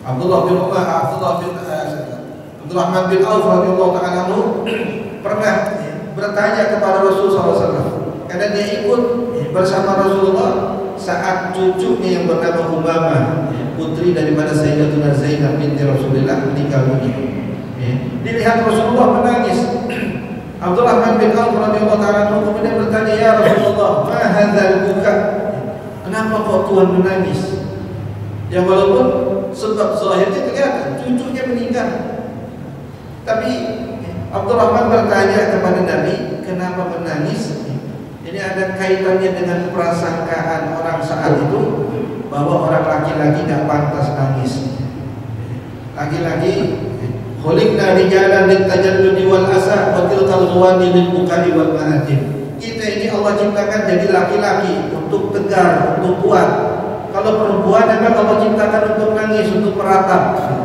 Abdurrahman bin Auf radhiyallahu taala anhu pernah bertanya kepada Rasulullah SAW karena dia ikut bersama Rasulullah saat cucunya yang bernama Umamah, putri daripada Sayyidatuna Zainab binti Rasulullah meninggal dunia. Dilihat Rasulullah menangis. Abdurrahman bin Auf radhiyallahu taala anhu kemudian bertanya, "Ya Rasulullah, ma hadzal buka?" Kenapa kok Tuhan menangis? Ya walaupun sebab zahirnya kelihatan cucunya meninggal. Tapi Abdurrahman bertanya kepada Nabi, "Kenapa menangis?" Ini ada kaitannya dengan prasangkaan orang saat itu bahwa orang laki-laki tidak pantas nangis. Laki-laki khuliqna rijalan litajalludi wal asa wa tilkal ghawani lil bukai wal ma'atin. Kita ini Allah ciptakan jadi laki-laki untuk tegar, untuk kuat. Kalau perempuan memang Allah ciptakan untuk nangis, untuk meratap.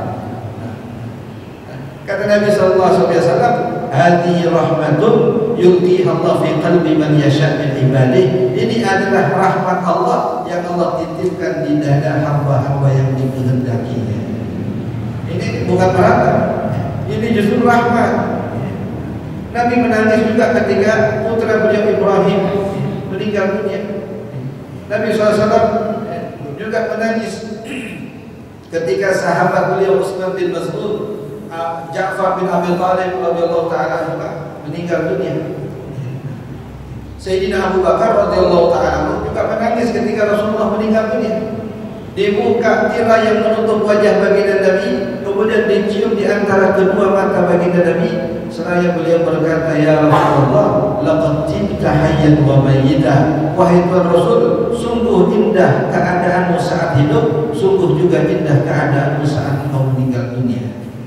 Kata Nabi sallallahu alaihi wasallam, "Hadhihi rahmatun yulqiha Allah fi qalbi man yasha' min ibadihi." Ini adalah rahmat Allah yang Allah titipkan di dada hamba-hamba yang dikehendakinya. Ini bukan meratap. Ini justru rahmat. Nabi menangis juga ketika putra beliau Ibrahim meninggal dunia. Nabi SAW juga menangis ketika sahabat beliau Utsman bin Mas'ud, Ja'far bin Abi Thalib radhiyallahu taala anhu meninggal dunia. Sayyidina Abu Bakar radhiyallahu taala juga menangis ketika Rasulullah meninggal dunia. Dibuka tirai yang menutup wajah baginda Nabi, kemudian dicium di antara kedua mata baginda Nabi, seraya beliau berkata, "Ya Rasulullah, laqad jibta hayyan wa mayyitah." Wahai Tuhan Rasul, sungguh indah keadaanmu saat hidup, sungguh juga indah keadaanmu saat engkau meninggal dunia.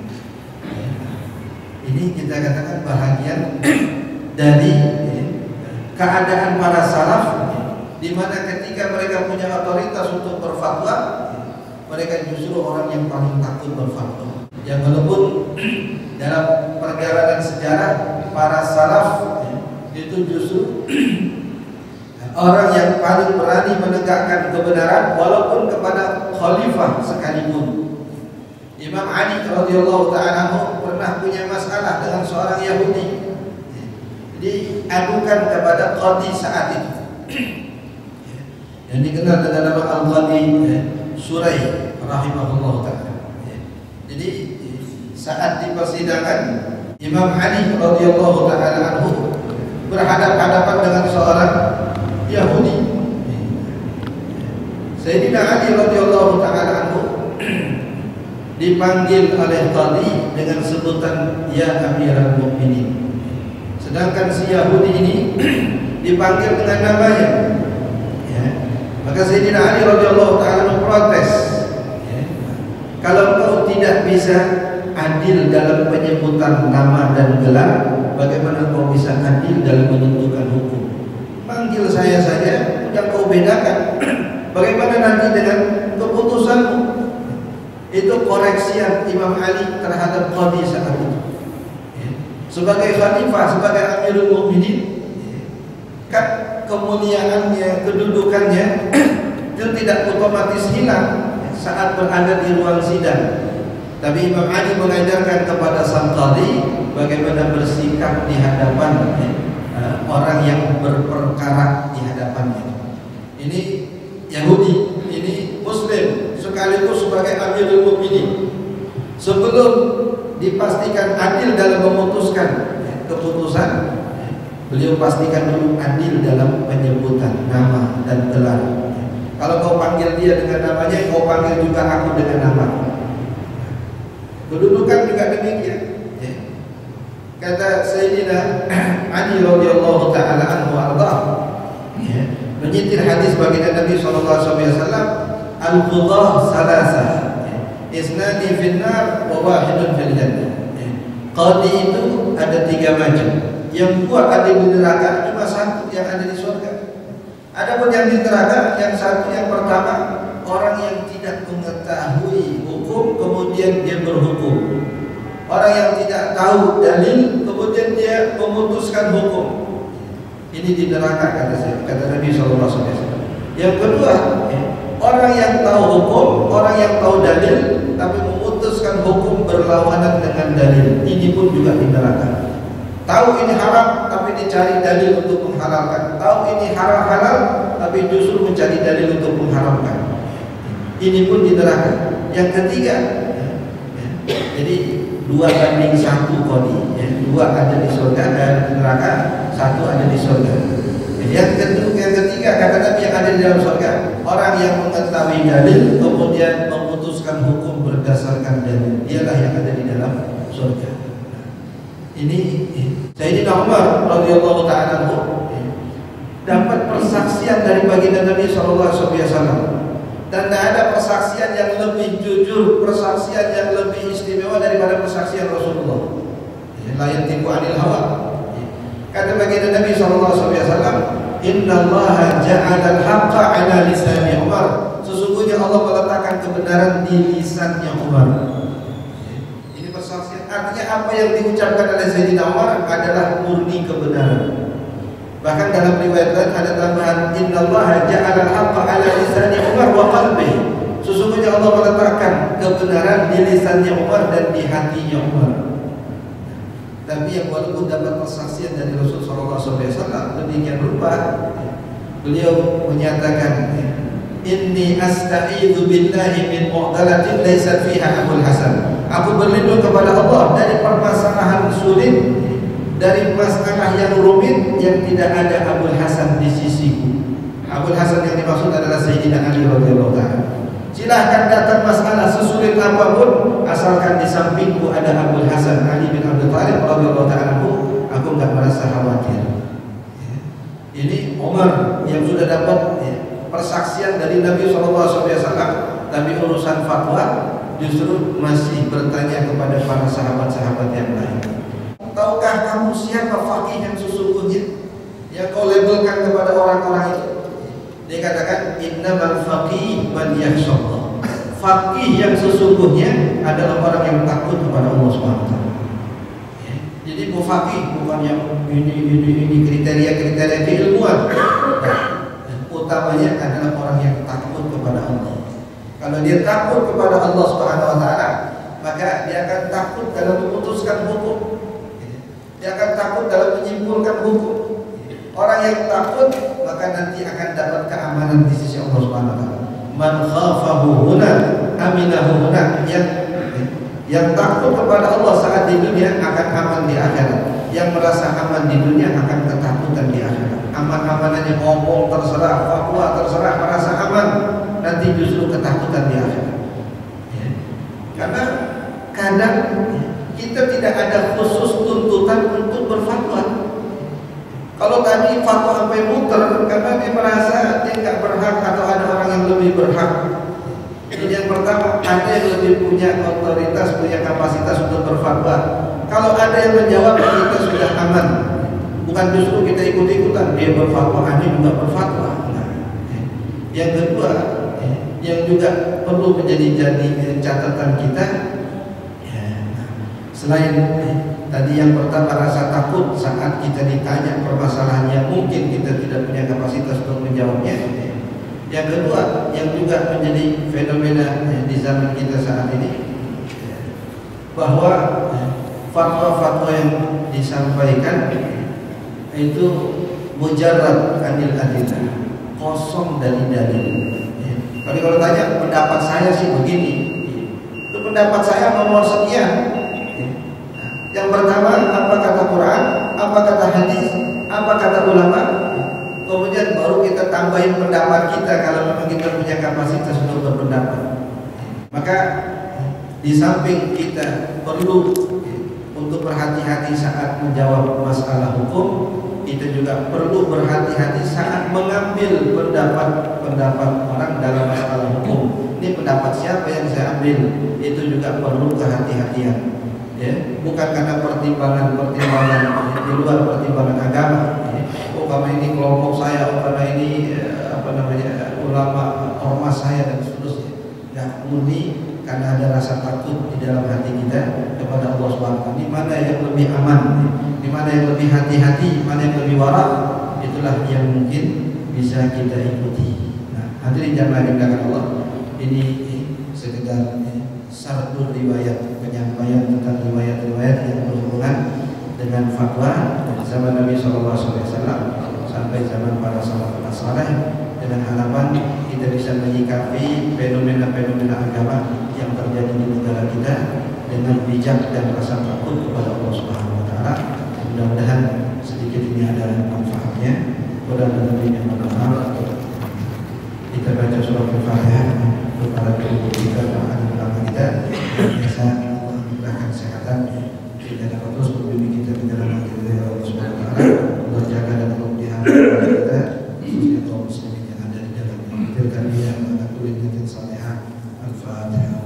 Ini kita katakan bahagian dari keadaan para salaf, di mana ketika mereka punya otoritas untuk berfatwa, mereka justru orang yang paling takut berfatwa. Yang walaupun dalam perjalanan sejarah para salaf itu justru orang yang paling berani menegakkan kebenaran walaupun kepada khalifah sekalipun. Imam Ali radhiyallahu taala pernah punya masalah dengan seorang Yahudi. Diadukan kepada qadhi saat itu. Yang dikenal dengan nama Al-Qadhi Suraih rahimahullah ta'ala. Jadi saat di persidangan Imam Ali radhiyallahu ta'ala anhu berhadapan-hadapan dengan seorang Yahudi. Sayyidina Ali radhiyallahu ta'ala anhu dipanggil oleh qadhi dengan sebutan ya Amirul Mukminin. Sedangkan si Yahudi ini dipanggil dengan namanya. Maka Sayyidina Ali radhiyallahu ta'ala protes, kalau kau tidak bisa adil dalam penyebutan nama dan gelar, bagaimana kau bisa adil dalam menentukan hukum? Panggil saya saja, udah kau bedakan. Bagaimana nanti dengan keputusanmu? Itu koreksian Imam Ali terhadap qadhi saat itu. Sebagai khalifah, sebagai Amirul Mukminin, kan kemuliaannya, kedudukannya itu tidak otomatis hilang saat berada di ruang sidang. Tapi Imam Ali mengajarkan kepada sang qadhi bagaimana bersikap di hadapan orang yang berperkara di hadapannya. Ini Yahudi, ini Muslim, sekaligus sebagai Amirul Mukminin. Sebelum dipastikan adil dalam memutuskan keputusan, beliau pastikan dulu adil dalam penyebutan nama dan gelar. Kalau kau panggil dia dengan namanya, kau panggil juga aku dengan nama. Kedudukan juga demikian. Kata Sayyidina Ali radhiyallahu ta'ala anhu ardah, menyitir hadis baginda Nabi sallallahu alaihi wasallam, al-qudah salasah, isnani fil nar wa wahidun fil jannah. Qadhi itu ada 3 macam. Yang 2 ada di neraka, cuma 1 yang ada di surga. Adapun yang di neraka, yang 1 yang pertama, orang yang tidak mengetahui hukum kemudian dia berhukum. Orang yang tidak tahu dalil kemudian dia memutuskan hukum. Ini di neraka kata Nabi sallallahu alaihi wasallam. Yang kedua, Orang yang tahu hukum, orang yang tahu dalil, tapi memutuskan hukum berlawanan dengan dalil, ini pun juga di neraka. Tahu ini haram, tapi dicari dalil untuk menghalalkan. Tahu ini halal, tapi justru mencari dalil untuk mengharamkan. Ini pun di neraka. Yang ketiga, jadi 2:1 kodi, ya. 2 ada di surga dan neraka, 1 ada di surga. Yang ketiga kata Nabi yang ada di dalam surga, orang yang mengetahui dalil kemudian memutuskan hukum berdasarkan dalil, dialah yang ada di dalam surga. Ini Sayyidina Umar radhiyallahu ta'ala dapat persaksian dari baginda Nabi sallallahu alaihi wasallam. Dan tidak ada persaksian yang lebih jujur, persaksian yang lebih istimewa daripada persaksian Rasulullah. La yantiqu 'anil hawa. Kata baginda Nabi sallallahu alaihi wasallam, "Innallaha ja'ala al-haqqa 'ala lisani Umar." Sesungguhnya Allah meletakkan kebenaran di lisannya Umar. Ini persaksian, artinya apa yang diucapkan oleh Sayyidina Umar adalah murni kebenaran. Bahkan dalam riwayat lain ada tambahan, "Innallaha ja'ala al-haqqa 'ala lisani Umar wa qalbihi." Sesungguhnya Allah meletakkan kebenaran di lisannya Umar dan di hatinya Umar. Tapi yang walaupun dapat persaksian dari Rasul sallallahu alaihi wasallam demikian rupa, beliau menyatakan, "Inni asta'idzu billahi min mu'dalatin laisa fiha Abul Hasan." Aku berlindung kepada Allah dari permasalahan sulit, dari masalah yang rumit yang tidak ada Abul Hasan di sisiku. Abul Hasan yang dimaksud adalah Sayyidina Ali radhiyallahu ta'ala. Silahkan datang masalah sesulit apapun, asalkan di sampingku ada Abul Hasan Ali bin Abi Thalib radhiyallahu ta'ala, aku enggak merasa khawatir. Ini Umar yang sudah dapat persaksian dari Nabi SAW, tapi urusan fatwa justru masih bertanya kepada para sahabat-sahabat yang lain. Tahukah kamu siapa faqih yang sesungguhnya yang kau labelkan kepada orang-orang itu? Dia katakan, "Innamal faqih man yakhshallah." Faqih yang sesungguhnya adalah orang yang takut kepada Allah Subhanahu wa taala. Jadi faqih bukan yang ini kriteria-kriteria keilmuan. Utamanya adalah orang yang takut kepada Allah. Kalau dia takut kepada Allah Subhanahu wa taala, maka dia akan takut dalam memutuskan hukum. Dia akan takut dalam menyimpulkan hukum. Orang yang takut maka nanti akan dapat keamanan di sisi Allah Subhanahu wa taala. Man khafahu huna aminahu huna. Yang takut kepada Allah saat di dunia akan aman di akhirat. Yang merasa aman di dunia akan ketakutan di akhirat. Aman-amanannya ngomong terserah, fatwa terserah, merasa aman, nanti justru ketakutan di akhirat. Karena kadang kita tidak ada khusus tuntutan untuk berfatwa. Kalau tadi fatwa sampai muter karena dia merasa dia nggak berhak atau ada orang yang lebih berhak. Jadi yang pertama, ada yang lebih punya otoritas, punya kapasitas untuk berfatwa. Kalau ada yang menjawab, kita sudah aman. Bukan justru kita ikut-ikutan, dia berfatwa, kami juga berfatwa. Nah, yang kedua, yang juga perlu menjadi catatan kita, selain tadi yang pertama rasa takut saat kita ditanya permasalahan yang mungkin kita tidak punya kapasitas untuk menjawabnya. Yang kedua, yang juga menjadi fenomena di zaman kita saat ini, bahwa fatwa-fatwa yang disampaikan itu mujarrad anil adillah, kosong dari dalil. Kalau tanya pendapat saya sih begini, itu pendapat saya nomor sekian. Yang pertama, apa kata Quran, apa kata hadis, apa kata ulama. Kemudian baru kita tambahin pendapat kita kalau memang kita punya kapasitas untuk berpendapat. Maka di samping kita perlu untuk berhati-hati saat menjawab masalah hukum, kita juga perlu berhati-hati saat mengambil pendapat orang dalam masalah hukum. Ini pendapat siapa yang saya ambil, itu juga perlu kehati-hatian. Ya, bukan karena pertimbangan-pertimbangan di luar pertimbangan agama. Oh, karena ini kelompok saya, oh, karena ini ulama ormas saya dan seterusnya. Ya, murni karena ada rasa takut di dalam hati kita kepada Allah Subhanahu wa taala. Di mana yang lebih aman, di mana yang lebih hati-hati, mana yang lebih warak, itulah yang mungkin bisa kita ikuti. Nah, Hadirin jamaah dimuliakan Allah, ini sekedar satu riwayat penyampaian tentang riwayat-riwayat yang berhubungan dengan fatwa dari zaman Nabi SAW sampai zaman para sahabat saleh, dengan harapan kita bisa menyikapi fenomena-fenomena agama yang terjadi di negara kita dengan bijak dan rasa takut kepada Allah Subhanahu wa taala. Mudah-mudahan sedikit ini ada manfaatnya. Mudah-mudahan yang bermanfaat. Kita baca surah Al-Fatihah untuk para guru kita dan ulama kita. Biasa Allah memberikan kesehatan, tidak dapat terus membimbing kita di dalam hati Allah Subhanahu wa taala. Allah jaga dan melindungi kita, khususnya kaum muslimin yang ada di dalamnya. Tilkan dia mengatur niat salihah. Al-Fatihah.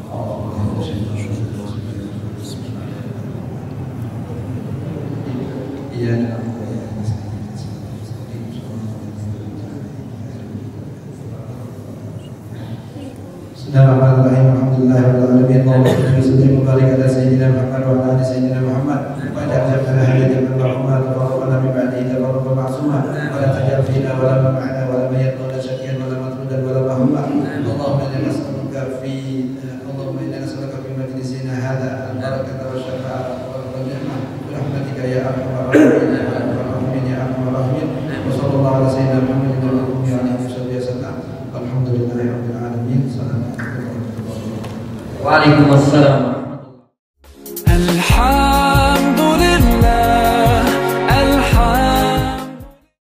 Bismillahirrahmanirrahim. Alhamdulillahirabbil alamin. Allahumma shalli wa barik ala sayyidina Muhammad wa ala ali sayyidina Muhammad. Wa ja'al lana hadiyan min rahmat wa rabbana min ba'dihi tabarraka ma'suma wa la taj'al fina wa la ma'ana wa la mayyit wa la shaqiyan wa la matrudan wa la mahmuma. Allahumma inna nas'aluka fi Allahumma inna nas'aluka fi majlisina hadha al-barakata wa syafa'ata wa ni'mah bi rahmatika ya arhamar rahimin ya arhamar rahimin ya arhamar rahimin. Wa sallallahu ala sayyidina Muhammadin wa ala alihi wasallam. Alhamdulillahirabbil alamin. Waalaikumsalam.